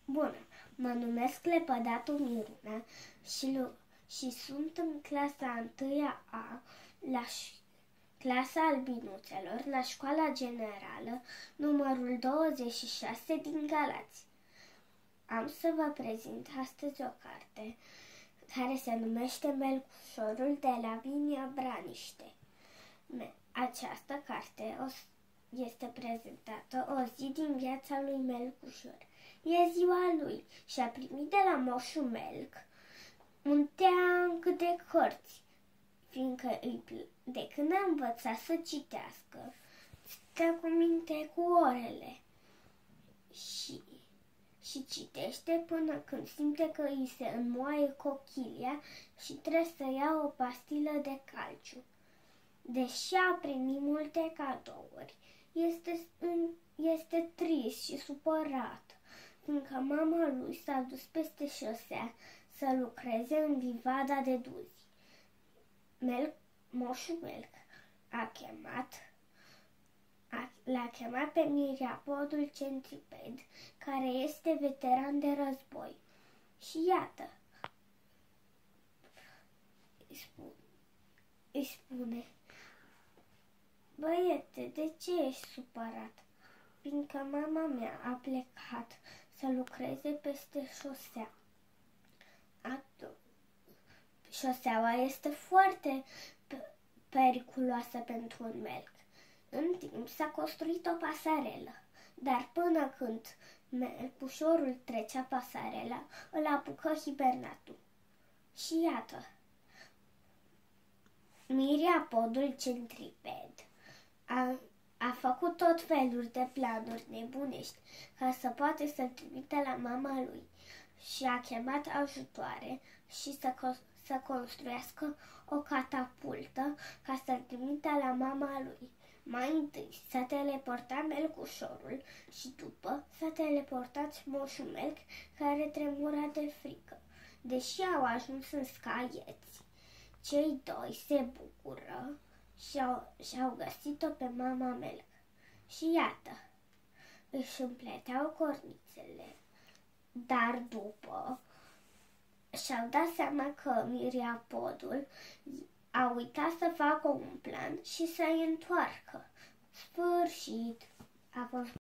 Bună, mă numesc Lepădatu Miruna și sunt în clasa 1-a A la clasa albinuțelor la școala generală numărul 26 din Galați. Am să vă prezint astăzi o carte care se numește Melcușorul de Lavinia Braniște. Această carte este prezentată o zi din viața lui Melcușor. E ziua lui și a primit de la moșul Melc un teanc de cărți, fiindcă de când a învățat să citească, stă cu minte cu orele și citește până când simte că îi se înmoaie cochilia și trebuie să ia o pastilă de calciu. Deși a primit multe cadouri, este trist și supărat, fiindcă mama lui s-a dus peste șosea să lucreze în livada de duzi. Moșul Melc l-a chemat pe Miriapodul Centriped, care este veteran de război. Și iată, îi spune: băiete, de ce ești supărat? Fiindcă mama mea a plecat să lucreze peste șosea. Șoseaua este foarte periculoasă pentru un melc. În timp s-a construit o pasarelă, dar până când melcușorul trecea pasarela, îl apucă hibernatul. Și iată, Miriapodul Centriped a făcut tot felul de planuri nebunești ca să poate să-l trimite la mama lui și a chemat ajutoare și să construiască o catapultă ca să-l trimite la mama lui. Mai întâi s-a teleportat Melcușorul și după s-a teleportat moșul Melc, care tremura de frică. Deși au ajuns în scaieți, cei doi se bucură și-au găsit-o pe mama Melc. Și iată, își împleteau cornițele, dar după și-au dat seama că Miriapodul a uitat să facă un plan și să-i întoarcă. Sfârșit. A fost